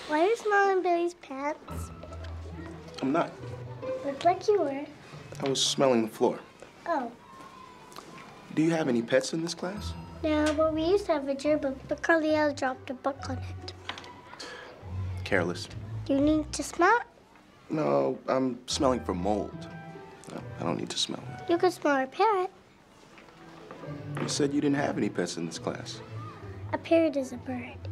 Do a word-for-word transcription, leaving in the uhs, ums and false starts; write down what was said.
Why are you smelling Billy's pants? I'm not. Looked like you were. I was smelling the floor. Oh. Do you have any pets in this class? No, but we used to have a yearbook, but Carliel dropped a book on it. Careless. You need to smell it? No, I'm smelling for mold. No, I don't need to smell it. You could smell a parrot. You said you didn't have any pets in this class. A parrot is a bird.